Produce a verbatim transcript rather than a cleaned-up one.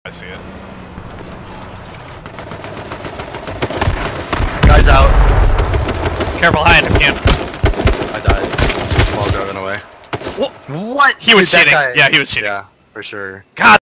I see it. Guy's out. Careful, high end camp. I died while driving away. What? What? He was Dude, that cheating. guy- Yeah, he was cheating. Yeah, for sure. God.